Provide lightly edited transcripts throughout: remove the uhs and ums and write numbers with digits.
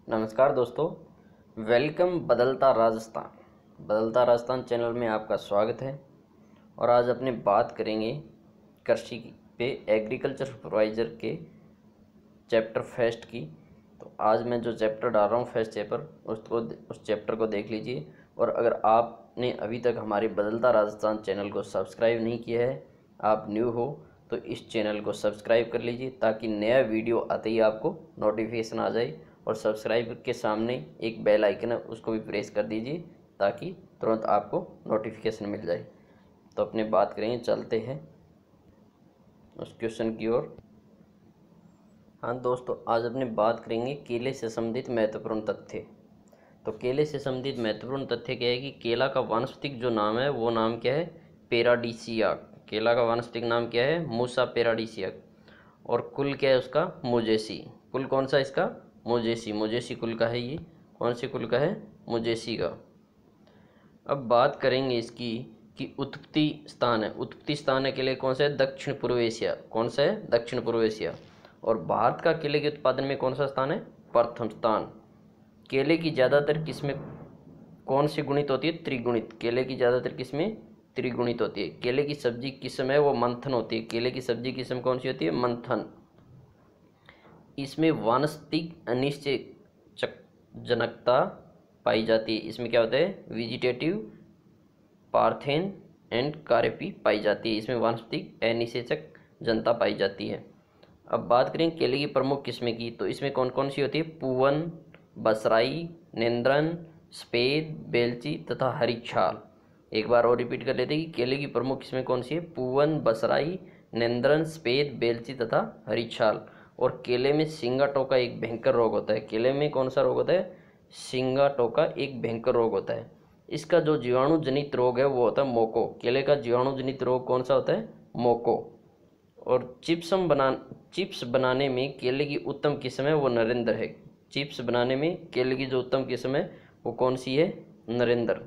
नमस्कार दोस्तों, वेलकम बदलता राजस्थान चैनल में आपका स्वागत है। और आज अपने बात करेंगे कृषि पे एग्रीकल्चर सुपरवाइज़र के चैप्टर फर्स्ट की। तो आज मैं जो चैप्टर डाल रहा हूँ फर्स्ट चैप्टर, उस चैप्टर को देख लीजिए। और अगर आपने अभी तक हमारे बदलता राजस्थान चैनल को सब्सक्राइब नहीं किया है, आप न्यू हो तो इस चैनल को सब्सक्राइब कर लीजिए ताकि नया वीडियो आते ही आपको नोटिफिकेशन आ जाए। और सब्सक्राइब के सामने एक बेल आइकन है, उसको भी प्रेस कर दीजिए ताकि तुरंत आपको नोटिफिकेशन मिल जाए। तो अपने बात करेंगे, चलते हैं उस क्वेश्चन की ओर। हाँ दोस्तों, आज अपने बात करेंगे केले से संबंधित महत्वपूर्ण तथ्य। तो केले से संबंधित महत्वपूर्ण तथ्य क्या है कि केला का वानस्पतिक जो नाम है वो नाम क्या है, पेराडीसिया। केला का वानस्पतिक नाम क्या है, मूसा पेराडीसिया। और कुल क्या है उसका, मोजेसी। कुल कौन सा इसका, मोजेसी। मोजेसी कुल का है ये। कौन से कुल का है, मोजेसी का। अब बात करेंगे इसकी कि उत्पत्ति स्थान है। उत्पत्ति स्थान है केले कौन सा है, दक्षिण पूर्व एशिया। कौन सा है, दक्षिण पूर्व एशिया। और भारत का केले के उत्पादन में कौन सा स्थान है, प्रथम स्थान। केले की ज़्यादातर किस्में कौन सी गुणित होती है, त्रिगुणित। केले की ज़्यादातर किस्में त्रिगुणित होती है। केले की सब्जी किस्म है वो मंथन होती है। केले की सब्जी किस्म कौन सी होती है, मंथन। इसमें वानस्पतिक अनिश्चय जनकता पाई जाती है। इसमें क्या होता है, वेजिटेटिव, पार्थेन एंड कार्यपी पाई जाती है। इसमें वानस्पतिक अनिषेचक जनता पाई जाती है। अब बात करें केले की प्रमुख किस्में की, तो इसमें कौन कौन सी होती है, पूवन, बसराई, नेंद्रन, सफेद, बेलची तथा हरी छाल। एक बार और रिपीट कर लेते हैं कि केले की प्रमुख किस्में कौन सी है, पूवन, बसराई, नेंद्रन, सफेद, बेलची तथा हरी छाल। और केले में सिंगाटोका एक भयंकर रोग होता है। केले में कौन सा रोग होता है, सिंगाटोका एक भयंकर रोग होता है। इसका जो जीवाणु जनित रोग है वो होता है मोको। केले का जीवाणु जनित रोग कौन सा होता है, मोको। और चिप्स बनाने में केले की उत्तम किस्म है वो नरेंद्र है। चिप्स बनाने में केले की जो उत्तम किस्म है वो कौन सी है, नरेंद्र।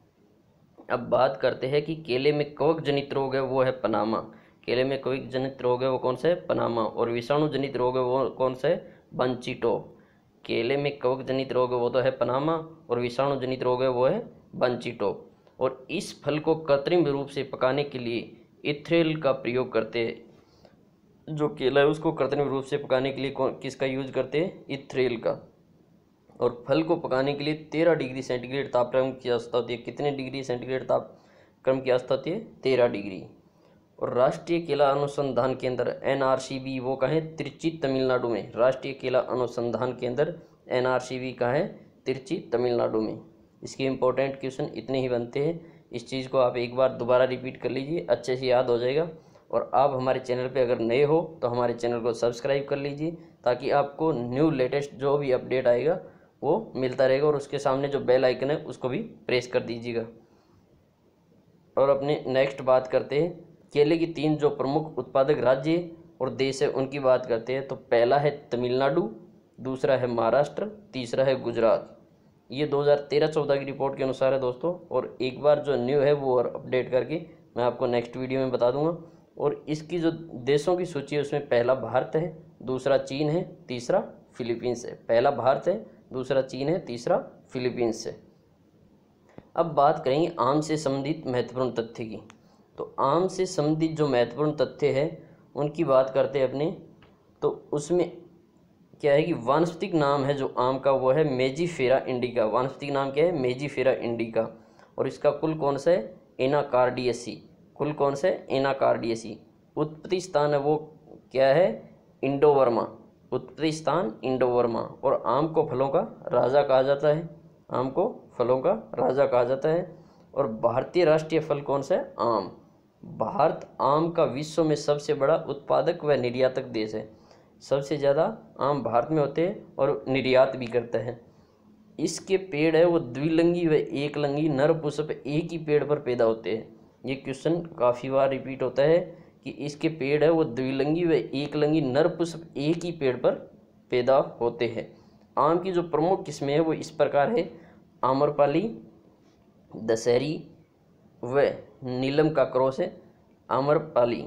अब बात करते हैं कि केले में कवक जनित रोग है वो है पनामा। केले में कवक जनित रोग है वो कौन सा है, पनामा। और विषाणु जनित रोग है वो कौन सा है, बंचिटो। केले में कवक जनित रोग है वो तो है पनामा, और विषाणु जनित रोग है वो है बंचिटो। और इस फल को कृत्रिम रूप से पकाने के लिए इथ्रेल का प्रयोग करते हैं। जो केला है उसको कृत्रिम रूप से पकाने के लिए किसका यूज करते हैं, इथ्रेल का। और फल को पकाने के लिए 13 डिग्री सेंटीग्रेड तापक्रम की आवश्यकता होती है। कितने डिग्री सेंटीग्रेड तापक्रम की आवश्यकता होती है, 13 डिग्री। और राष्ट्रीय केला अनुसंधान केंद्र NRCB वो कहाँ है, तिरुचि तमिलनाडु में। राष्ट्रीय केला अनुसंधान केंद्र NRCB कहाँ है, तिरुचि तमिलनाडु में। इसके इम्पोर्टेंट क्वेश्चन इतने ही बनते हैं। इस चीज़ को आप एक बार दोबारा रिपीट कर लीजिए, अच्छे से याद हो जाएगा। और आप हमारे चैनल पे अगर नए हो तो हमारे चैनल को सब्सक्राइब कर लीजिए ताकि आपको न्यू लेटेस्ट जो भी अपडेट आएगा वो मिलता रहेगा। और उसके सामने जो बेल आइकन है उसको भी प्रेस कर दीजिएगा। और अपने नेक्स्ट बात करते हैं केले की 3 जो प्रमुख उत्पादक राज्य और देश है उनकी बात करते हैं। तो पहला है तमिलनाडु, दूसरा है महाराष्ट्र, तीसरा है गुजरात। ये 2013-14 की रिपोर्ट के अनुसार है दोस्तों। और एक बार जो न्यू है वो और अपडेट करके मैं आपको नेक्स्ट वीडियो में बता दूंगा। और इसकी जो देशों की सूची है उसमें पहला भारत है, दूसरा चीन है, तीसरा फिलीपींस है। पहला भारत है, दूसरा चीन है, तीसरा फिलीपींस है। अब बात करेंगे आम से संबंधित महत्वपूर्ण तथ्य की। तो आम से संबंधित जो महत्वपूर्ण तथ्य है उनकी बात करते हैं अपने। तो उसमें क्या है कि वानस्पतिक नाम है जो आम का वो है मेजीफेरा इंडिका। वानस्पतिक नाम क्या है, मेजीफेरा इंडिका। और इसका कुल कौन सा है, एनाकार्डियसी। कुल कौन सा है, एनाकार्डियसी। उत्पत्ति स्थान है वो क्या है, इंडोवर्मा। उत्पत्ति स्थान इंडोवर्मा। और आम को फलों का राजा कहा जाता है। आम को फलों का राजा कहा जाता है। और भारतीय राष्ट्रीय फल कौन सा है, आम। भारत आम का विश्व में सबसे बड़ा उत्पादक व निर्यातक देश है। सबसे ज़्यादा आम भारत में होते हैं और निर्यात भी करता है। इसके पेड़ है वो द्विलिंगी व एकलिंगी नर पुष्प एक ही पेड़ पर पैदा होते हैं। ये क्वेश्चन काफ़ी बार रिपीट होता है कि इसके पेड़ है वो द्विलिंगी व एकलिंगी नर पुष्प एक ही पेड़ पर पैदा होते हैं। आम की जो प्रमुख किस्में हैं वो इस प्रकार है, आम्रपाली, दशहरी व नीलम का क्रॉस है। आम्रपाली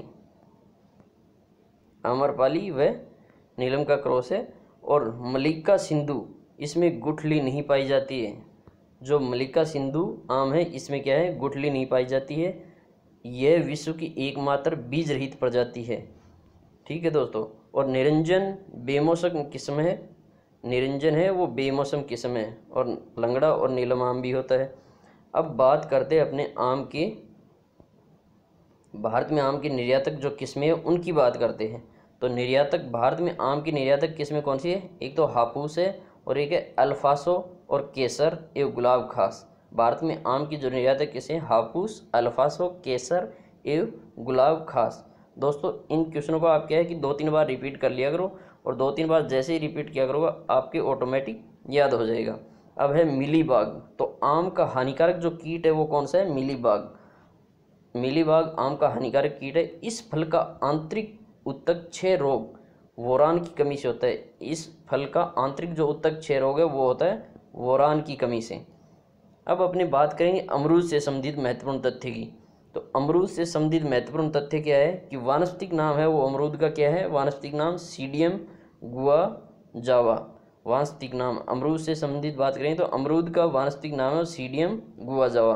व नीलम का क्रॉस है। और मल्लिका सिंधु इसमें गुठली नहीं पाई जाती है। जो मल्लिका सिंधु आम है इसमें क्या है, गुठली नहीं पाई जाती है। यह विश्व की एकमात्र बीज रहित प्रजाति है। ठीक है दोस्तों। और निरंजन बेमौसम किस्म है, निरंजन है वो बेमौसम किस्म है। और लंगड़ा और नीलम आम भी होता है। अब बात करते हैं अपने आम के, भारत में आम की निर्यातक जो किस्में हैं उनकी बात करते हैं। तो निर्यातक, भारत में आम की निर्यातक किस्में कौन सी है, एक तो हापूस है और एक है अल्फासो और केसर एवं गुलाब खास। भारत में आम की जो निर्यातक किस्में हापूस, अल्फासो, केसर एवं गुलाब खास। दोस्तों इन क्वेश्चनों को आप क्या है कि 2-3 बार रिपीट कर लिया करो, और 2-3 बार जैसे ही रिपीट किया करोगे आपके ऑटोमेटिक याद हो जाएगा। अब है मिलीबाग। तो आम का हानिकारक जो कीट है वो कौन सा है, मिलीबाग। मिलीबाग आम का हानिकारक कीट है। इस फल का आंतरिक उत्तक क्षय रोग बोरान की कमी से होता है। इस फल का आंतरिक जो उत्तक क्षय रोग है वो होता है बोरान की कमी से। अब अपनी बात करेंगे अमरूद से संबंधित महत्वपूर्ण तथ्य की। तो अमरूद से संबंधित महत्वपूर्ण तथ्य क्या है कि वानस्पतिक नाम है वो अमरूद का क्या है, वानस्पतिक नाम सीडियम गुआजावा। वानस्पतिक नाम अमरूद से संबंधित बात करें तो अमरूद का वानस्पतिक नाम है सीडियम गुआजावा।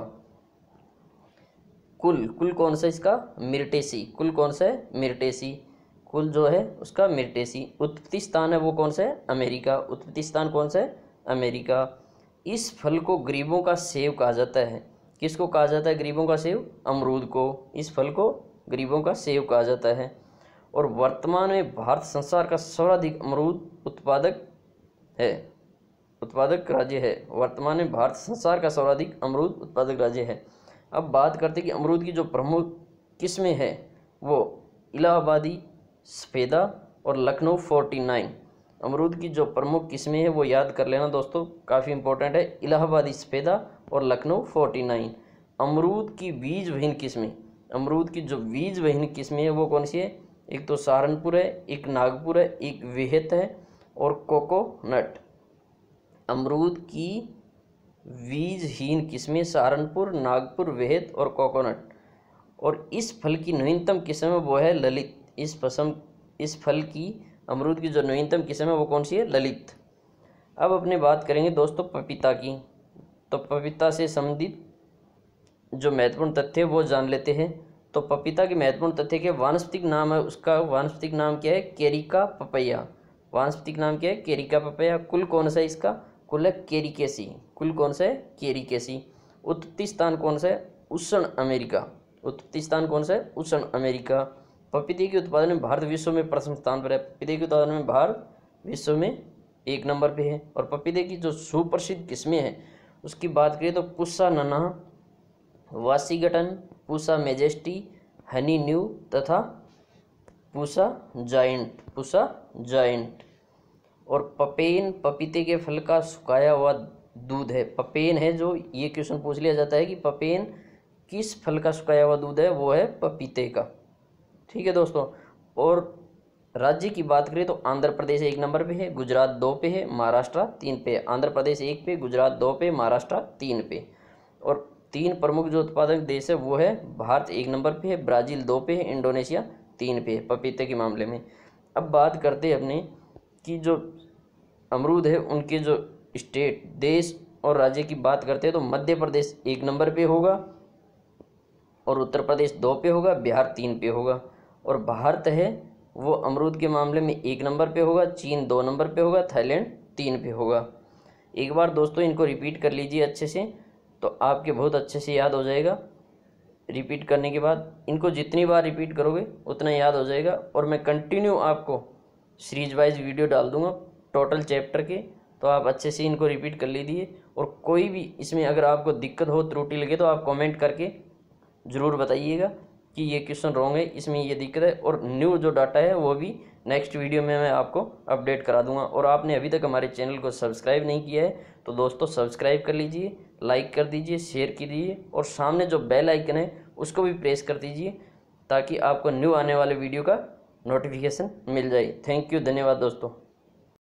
कुल कौन सा इसका, मिर्टेसी। कुल कौन सा है, मिर्टेसी। कुल जो है उसका मिर्टेसी। उत्पत्ति स्थान है वो कौन सा है, अमेरिका। उत्पत्ति स्थान कौन सा है, अमेरिका। इस फल को गरीबों का सेब कहा जाता है। किसको कहा जाता है गरीबों का सेब, अमरूद को। इस फल को गरीबों का सेब कहा जाता है। और वर्तमान में भारत संसार का सर्वाधिक अमरूद उत्पादक है, उत्पादक राज्य है। वर्तमान में भारत संसार का सर्वाधिक अमरूद उत्पादक राज्य है। अब बात करते हैं कि अमरूद की जो प्रमुख किस्में हैं वो इलाहाबादी, सफ़ेदा और लखनऊ 49। अमरूद की जो प्रमुख किस्में हैं वो याद कर लेना दोस्तों, काफ़ी इंपॉर्टेंट है। इलाहाबादी, सफ़ेदा और लखनऊ 49। अमरूद की बीज विहीन किस्में, अमरूद की जो बीज विहीन किस्में हैं वो कौन सी है, एक तो सहारनपुर है, एक नागपुर है, एक विहित है और कोकोनट। अमरूद की बीजहीन किस्में सहारनपुर, नागपुर, विहित और कोकोनट। और इस फल की नवीनतम किस्म है वो है ललित। इस फल की अमरूद की जो नवीनतम किस्म है वो कौन सी है, ललित। अब अपने बात करेंगे दोस्तों पपीता की। तो पपीता से संबंधित जो महत्वपूर्ण तथ्य है वो जान लेते हैं। तो पपीता के महत्वपूर्ण तथ्य के वानस्पतिक नाम है उसका, वानस्पतिक नाम क्या है, केरिका पपैया। वानस्पतिक नाम क्या है, केरिका पपैया। कुल कौन सा है इसका, कुल है केरिकेसी। कुल कौन सा है, केरिकेसी। उत्पत्ति स्थान कौन सा है, उष्ण अमेरिका। उत्पत्ति स्थान कौन सा है, उष्ण अमेरिका। पपीते के उत्पादन में भारत विश्व में प्रथम स्थान पर है। पपीते के उत्पादन में भारत विश्व में 1 नंबर पे है। और पपीते की जो सुप्रसिद्ध किस्में हैं उसकी बात करें तो Pusa Nanha, Washington, Pusa Majesty, Honey Dew तथा पूसा जायंट। और पपेन पपीते के फल का सुखाया हुआ दूध है। पपेन है जो, ये क्वेश्चन पूछ लिया जाता है कि पपेन किस फल का सुखाया हुआ दूध है, वो है पपीते का। ठीक है दोस्तों। और राज्य की बात करें तो आंध्र प्रदेश 1 नंबर पे है, गुजरात 2 पे है, महाराष्ट्र 3 पे है। आंध्र प्रदेश 1 पे, गुजरात 2 पे, महाराष्ट्र 3 पे। और 3 प्रमुख जो उत्पादक देश है वो है भारत 1 नंबर पे है, ब्राज़ील 2 पे है, इंडोनेशिया 3 पे है पपीते के मामले में। अब बात करते हैं अपने कि जो अमरूद है उनके जो स्टेट, देश और राज्य की बात करते हैं तो मध्य प्रदेश 1 नंबर पे होगा और उत्तर प्रदेश 2 पे होगा, बिहार 3 पे होगा। और भारत है वो अमरूद के मामले में 1 नंबर पे होगा, चीन 2 नंबर पे होगा, थाईलैंड 3 पे होगा। एक बार दोस्तों इनको रिपीट कर लीजिए अच्छे से, तो आपके बहुत अच्छे से याद हो जाएगा। रिपीट करने के बाद इनको जितनी बार रिपीट करोगे उतना याद हो जाएगा। और मैं कंटिन्यू आपको सीरीज वाइज वीडियो डाल दूंगा टोटल चैप्टर के, तो आप अच्छे से इनको रिपीट कर लीजिए। और कोई भी इसमें अगर आपको दिक्कत हो, त्रुटि लगे तो आप कमेंट करके ज़रूर बताइएगा कि ये क्वेश्चन रॉन्ग है, इसमें ये दिक्कत है। और न्यू जो डाटा है वो भी नेक्स्ट वीडियो में मैं आपको अपडेट करा दूंगा। और आपने अभी तक हमारे चैनल को सब्सक्राइब नहीं किया है तो दोस्तों सब्सक्राइब कर लीजिए, लाइक कर दीजिए, शेयर कीजिए और सामने जो बेल आइकन है उसको भी प्रेस कर दीजिए ताकि आपको न्यू आने वाले वीडियो का नोटिफिकेशन मिल जाए। थैंक यू, धन्यवाद दोस्तों।